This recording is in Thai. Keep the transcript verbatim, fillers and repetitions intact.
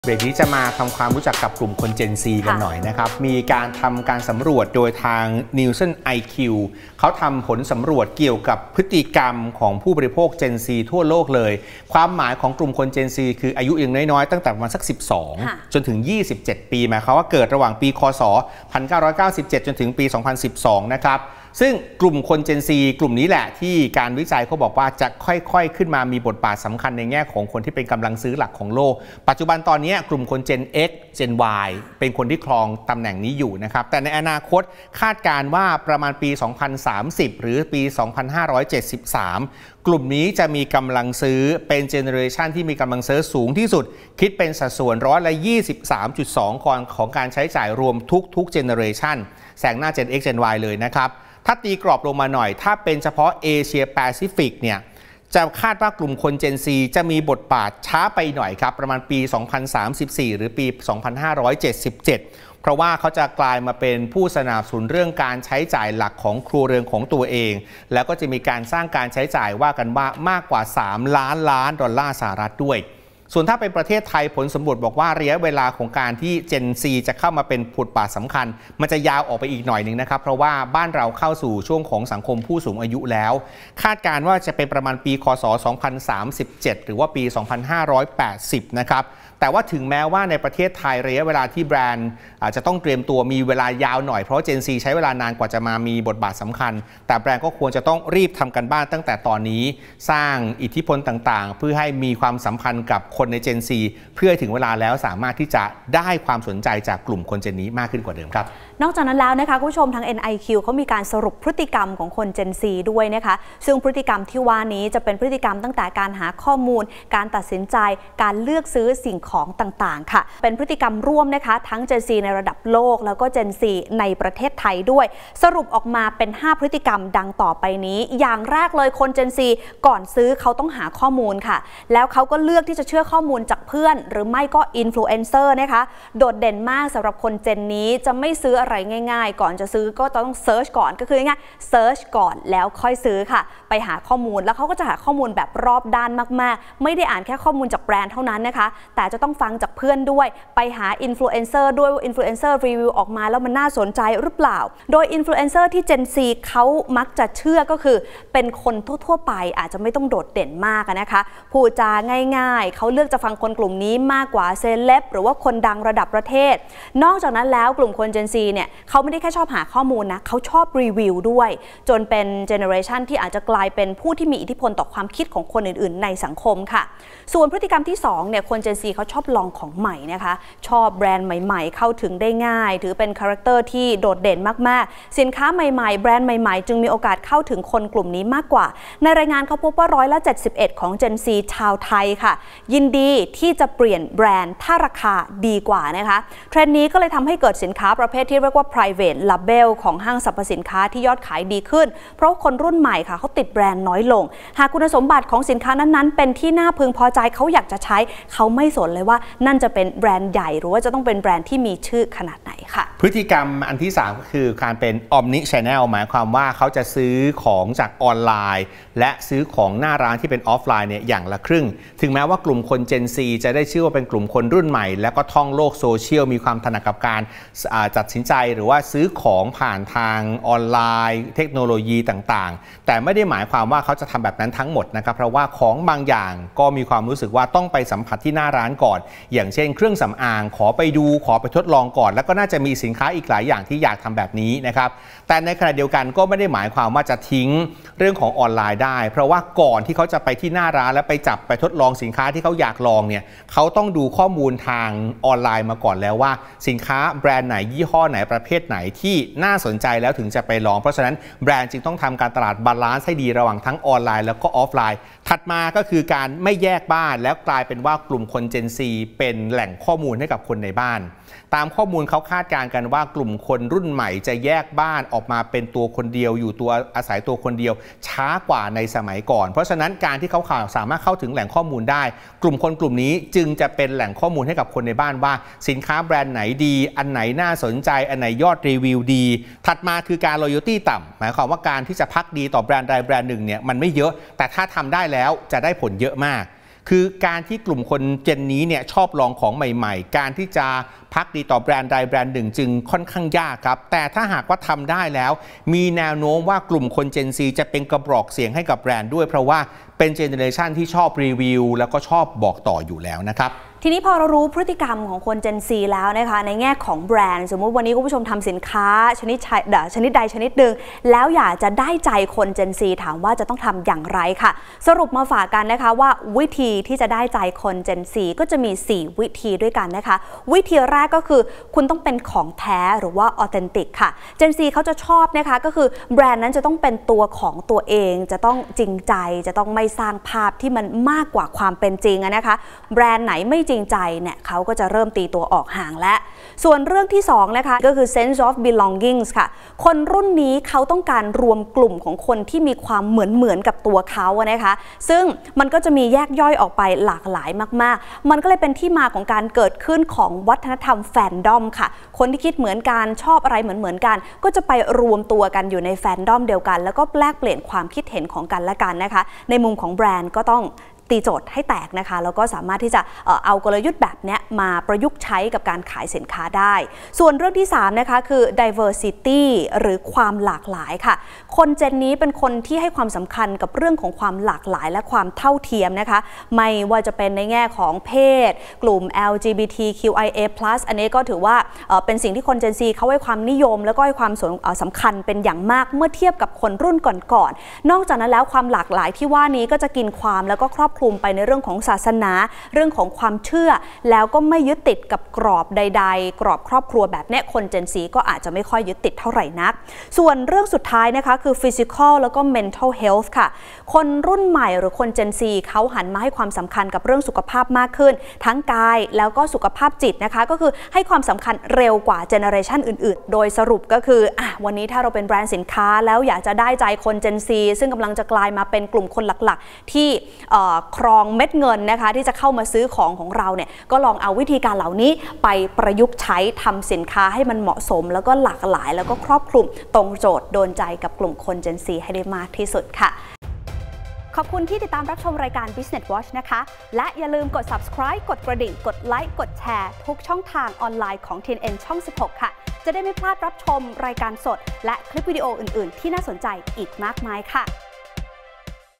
เบรกนี้จะมาทำความรู้จักกับกลุ่มคน Gen Z กันหน่อยนะครับมีการทำการสำรวจโดยทาง Nielsen ไอ คิว เขาทำผลสำรวจเกี่ยวกับพฤติกรรมของผู้บริโภค Gen Z ทั่วโลกเลยความหมายของกลุ่มคน Gen Z คืออายุยังน้อยๆตั้งแต่ประมาณสักสิบสองจนถึงยี่สิบเจ็ดปีหมายความว่าเกิดระหว่างปีค.ศ.หนึ่งพันเก้าร้อยเก้าสิบเจ็ดจนถึงปีสองพันสิบสองนะครับซึ่งกลุ่มคน Gen Z กลุ่มนี้แหละที่การวิจัยเขาบอกว่าจะค่อยๆขึ้นมามีบทบาทสำคัญในแง่ของคนที่เป็นกำลังซื้อหลักของโลกปัจจุบันตอนนี้กลุ่มคน Gen X Gen Y เป็นคนที่ครองตำแหน่งนี้อยู่นะครับแต่ในอนาคตคาดการณ์ว่าประมาณปีสองพันสามสิบหรือปีสองพันห้าร้อยเจ็ดสิบสามกลุ่มนี้จะมีกำลังซื้อเป็นเจเนอเรชันที่มีกำลังซื้อสูงที่สุดคิดเป็นสัดส่วนร้อยละยี่สิบสามจุดสองของของการใช้จ่ายรวมทุกๆเจเนอเรชันแซงหน้า Gen X Gen Y เลยนะครับถ้าตีกรอบลงมาหน่อยถ้าเป็นเฉพาะเอเชียแปซิฟิกเนี่ยจะคาดว่ากลุ่มคน Gen Z จะมีบทบาทช้าไปหน่อยครับประมาณปีสองพันสามสิบสี่หรือปีสองพันห้าร้อยเจ็ดสิบเจ็ดเพราะว่าเขาจะกลายมาเป็นผู้สนับสนุนเรื่องการใช้จ่ายหลักของครัวเรือนของตัวเองแล้วก็จะมีการสร้างการใช้จ่ายว่ากันว่ามากกว่าสามล้านล้านดอลลาร์สหรัฐด้วยส่วนถ้าเป็นประเทศไทยผลสำรวจบอกว่าระยะเวลาของการที่ Gen Z จะเข้ามาเป็นบทบาทสำคัญมันจะยาวออกไปอีกหน่อยหนึ่งนะครับเพราะว่าบ้านเราเข้าสู่ช่วงของสังคมผู้สูงอายุแล้วคาดการณ์ว่าจะเป็นประมาณปีค.ศ. สองพันสามสิบเจ็ดหรือว่าปีสองพันห้าร้อยแปดสิบนะครับแต่ว่าถึงแม้ว่าในประเทศไทยระยะเวลาที่แบรนด์อาจจะต้องเตรียมตัวมีเวลายาวหน่อยเพราะ Gen Z ใช้เวลานานกว่าจะมามีบทบาทสำคัญแต่แบรนด์ก็ควรจะต้องรีบทำกันบ้านตั้งแต่ตอนนี้สร้างอิทธิพลต่างๆเพื่อให้มีความสัมพันธ์กับคนใน Gen Z เพื่อถึงเวลาแล้วสามารถที่จะได้ความสนใจจากกลุ่มคนเจนนี้มากขึ้นกว่าเดิมครับนอกจากนั้นแล้วนะคะคุณผู้ชมทาง เอ็น ไอ คิว เขามีการสรุปพฤติกรรมของคน Gen Z ด้วยนะคะซึ่งพฤติกรรมที่ว่านี้จะเป็นพฤติกรรมตั้งแต่การหาข้อมูลการตัดสินใจการเลือกซื้อสิ่งของต่างๆค่ะเป็นพฤติกรรมร่วมนะคะทั้ง Gen Z ในระดับโลกแล้วก็ Gen Z ในประเทศไทยด้วยสรุปออกมาเป็นห้าพฤติกรรมดังต่อไปนี้อย่างแรกเลยคน Gen Z ก่อนซื้อเขาต้องหาข้อมูลค่ะแล้วเขาก็เลือกที่จะเชื่อข้อมูลจากเพื่อนหรือไม่ก็อินฟลูเอนเซอร์นะคะโดดเด่นมากสำหรับคนเจนนี้จะไม่ซื้ออะไรง่ายๆก่อนจะซื้อก็ต้องเซิร์ชก่อนก็คือง่ายๆเซิร์ชก่อนแล้วค่อยซื้อค่ะไปหาข้อมูลแล้วเขาก็จะหาข้อมูลแบบรอบด้านมากๆไม่ได้อ่านแค่ข้อมูลจากแบรนด์เท่านั้นนะคะแต่จะต้องฟังจากเพื่อนด้วยไปหาอินฟลูเอนเซอร์ด้วยว่าอินฟลูเอนเซอร์รีวิวออกมาแล้วมันน่าสนใจหรือเปล่าโดยอินฟลูเอนเซอร์ที่ Gen Z เขามักจะเชื่อก็คือเป็นคนทั่วๆไปอาจจะไม่ต้องโดดเด่นมากนะคะพูดจาง่ายๆเขาเลือกจะฟังคนกลุ่มนี้มากกว่าเซเลบหรือว่าคนดังระดับประเทศนอกจากนั้นแล้วกลุ่มคน Gen Z เนี่ยเขาไม่ได้แค่ชอบหาข้อมูลนะเขาชอบรีวิวด้วยจนเป็นเจเนอเรชันที่อาจจะกลายเป็นผู้ที่มีอิทธิพลต่อความคิดของคนอื่นๆในสังคมค่ะส่วนพฤติกรรมที่สองเนี่ยคน Gen Z เขาชอบลองของใหม่นะคะชอบแบรนด์ใหม่ๆเข้าถึงได้ง่ายถือเป็นคาแรคเตอร์ที่โดดเด่นมากๆสินค้าใหม่ๆแบรนด์ใหม่ๆจึงมีโอกาสเข้าถึงคนกลุ่มนี้มากกว่าในรายงานเขาพบว่าร้อยละเจ็ดสิบเอ็ดของ Gen Z ชาวไทยค่ะยินดีที่จะเปลี่ยนแบรนด์ถ้าราคาดีกว่านะคะเทรนด์นี้ก็เลยทำให้เกิดสินค้าประเภทที่เรียกว่า private label ของห้างสรรพสินค้าที่ยอดขายดีขึ้นเพราะคนรุ่นใหม่ค่ะเขาติดแบรนด์น้อยลงหากคุณสมบัติของสินค้านั้นๆเป็นที่น่าพึงพอใจเขาอยากจะใช้เขาไม่สนเลยว่านั่นจะเป็นแบรนด์ใหญ่หรือว่าจะต้องเป็นแบรนด์ที่มีชื่อขนาดไหนค่ะพฤติกรรมอันที่สามก็คือการเป็น Omni Channel หมายความว่าเขาจะซื้อของจากออนไลน์และซื้อของหน้าร้านที่เป็นออฟไลน์เนี่ยอย่างละครึ่งถึงแม้ว่ากลุ่มคน Gen Z จะได้ชื่อว่าเป็นกลุ่มคนรุ่นใหม่แล้วก็ท่องโลกโซเชียลมีความถนัดกับการจัดสินใจหรือว่าซื้อของผ่านทางออนไลน์เทคโนโลยีต่างๆแต่ไม่ได้หมายความว่าเขาจะทำแบบนั้นทั้งหมดนะครับเพราะว่าของบางอย่างก็มีความรู้สึกว่าต้องไปสัมผัสที่หน้าร้านก่อนอย่างเช่นเครื่องสำอางขอไปดูขอไปทดลองก่อนแล้วก็น่าจะมีสินค้าอีกหลายอย่างที่อยากทำแบบนี้นะครับแต่ในขณะเดียวกันก็ไม่ได้หมายความว่าจะทิ้งเรื่องของออนไลน์ได้เพราะว่าก่อนที่เขาจะไปที่หน้าร้านแล้วไปจับไปทดลองสินค้าที่เขาอยากลองเนี่ยเขาต้องดูข้อมูลทางออนไลน์มาก่อนแล้วว่าสินค้าแบรนด์ไหนยี่ห้อไหนประเภทไหนที่น่าสนใจแล้วถึงจะไปลองเพราะฉะนั้นแบรนด์จึงต้องทำการตลาดบาลานซ์ให้ดีระหว่างทั้งออนไลน์แล้วก็ออฟไลน์ถัดมาก็คือการไม่แยกบ้านแล้วกลายเป็นว่ากลุ่มคน Gen Z เป็นแหล่งข้อมูลให้กับคนในบ้านตามข้อมูลเขาคาดการณ์กันว่ากลุ่มคนรุ่นใหม่จะแยกบ้านออกมาเป็นตัวคนเดียวอยู่ตัวอาศัยตัวคนเดียวช้ากว่าในสมัยก่อนเพราะฉะนั้นการที่เขาสามารถเข้าถึงแหล่งข้อมูลได้กลุ่มคนกลุ่มนี้จึงจะเป็นแหล่งข้อมูลให้กับคนในบ้านว่าสินค้าแบรนด์ไหนดีอันไหนน่าสนใจอันไหนยอดรีวิวดีถัดมาคือการ loyalty ต่ำหมายความว่าการที่จะพักดีต่อแบรนด์ใดแบรนด์หนึ่งเนี่ยมันไม่เยอะแต่ถ้าทำได้แล้วจะได้ผลเยอะมากคือการที่กลุ่มคนเจนนี้เนี่ยชอบลองของใหม่ๆการที่จะพักดีต่อแบรนด์ใดแบรนด์หนึ่งจึงค่อนข้างยากครับแต่ถ้าหากว่าทำได้แล้วมีแนวโน้มว่ากลุ่มคนเจนซีจะเป็นกระบอกเสียงให้กับแบรนด์ด้วยเพราะว่าเป็นเจเนอเรชันที่ชอบรีวิวแล้วก็ชอบบอกต่ออยู่แล้วนะครับทีนี้พอเรารู้พฤติกรรมของคน Gen Z แล้วนะคะในแง่ของแบรนด์สมมุติวันนี้คุณผู้ชมทำสินค้าชนิดชนิดใดชนิดหนึ่งแล้วอยากจะได้ใจคน Gen Z ถามว่าจะต้องทำอย่างไรค่ะสรุปมาฝากกันนะคะว่าวิธีที่จะได้ใจคน Gen Z ก็จะมีสี่วิธีด้วยกันนะคะวิธีแรกก็คือคุณต้องเป็นของแท้หรือว่า authentic ค่ะ Gen Z เขาจะชอบนะคะก็คือแบรนด์นั้นจะต้องเป็นตัวของตัวเองจะต้องจริงใจจะต้องไม่สร้างภาพที่มันมากกว่าความเป็นจริงนะคะแบรนด์ไหนไม่จริงใจเนี่ยเขาก็จะเริ่มตีตัวออกห่างและส่วนเรื่องที่สองนะคะก็คือ sense of belongings ค่ะคนรุ่นนี้เขาต้องการรวมกลุ่มของคนที่มีความเหมือนเหมือนกับตัวเขานะคะซึ่งมันก็จะมีแยกย่อยออกไปหลากหลายมากๆมันก็เลยเป็นที่มาของการเกิดขึ้นของวัฒนธรรมแฟนดอมค่ะคนที่คิดเหมือนกันชอบอะไรเหมือนเหมือนกันก็จะไปรวมตัวกันอยู่ในแฟนดอมเดียวกันแล้วก็แลกเปลี่ยนความคิดเห็นของกันและกันนะคะในมุมของแบรนด์ก็ต้องตีโจทย์ให้แตกนะคะแล้วก็สามารถที่จะเอากลยุทธ์แบบนี้มาประยุกต์ใช้กับการขายสินค้าได้ส่วนเรื่องที่สามนะคะคือ diversity หรือความหลากหลายค่ะคนเจนนี้เป็นคนที่ให้ความสำคัญกับเรื่องของความหลากหลายและความเท่าเทียมนะคะไม่ว่าจะเป็นในแง่ของเพศกลุ่ม แอล จี บี ที คิว ไอ เอ พลัส อันนี้ก็ถือว่าเป็นสิ่งที่คนเจนซีเขาให้ความนิยมแล้วก็ให้ความสำคัญเป็นอย่างมากเมื่อเทียบกับคนรุ่นก่อนๆนอกจากนั้นแล้วความหลากหลายที่ว่านี้ก็จะกินความแล้วก็ครอบคลุมไปในเรื่องของศาสนาเรื่องของความเชื่อแล้วก็ไม่ยึดติดกับกรอบใดๆกรอบครอบครัวแบบนี้คนเจนซีก็อาจจะไม่ค่อยยึดติดเท่าไหร่นักส่วนเรื่องสุดท้ายนะคะคือ physical แล้วก็ mental health ค่ะคนรุ่นใหม่หรือคนเจนซีเขาหันมาให้ความสำคัญกับเรื่องสุขภาพมากขึ้นทั้งกายแล้วก็สุขภาพจิตนะคะก็คือให้ความสำคัญเร็วกว่าเจเนอเรชันอื่นๆโดยสรุปก็คืออ่ะวันนี้ถ้าเราเป็นแบรนด์สินค้าแล้วอยากจะได้ใจคนเจนซีซึ่งกำลังจะกลายมาเป็นกลุ่มคนหลักๆที่ครองเม็ดเงินนะคะที่จะเข้ามาซื้อของของเราเนี่ยก็ลองเอาวิธีการเหล่านี้ไปประยุกต์ใช้ทำสินค้าให้มันเหมาะสมแล้วก็หลากหลายแล้วก็ครอบคลุมตรงโจทย์โดนใจกับกลุ่มคน Gen Z ให้ได้มากที่สุดค่ะขอบคุณที่ติดตามรับชมรายการ Business Watch นะคะและอย่าลืมกด subscribe กดกระดิ่งกดไลค์กดแชร์ทุกช่องทางออนไลน์ของ ที เอ็น เอ็น ช่อง สิบหก ค่ะจะได้ไม่พลาดรับชมรายการสดและคลิปวิดีโออื่นๆที่น่าสนใจอีกมากมายค่ะ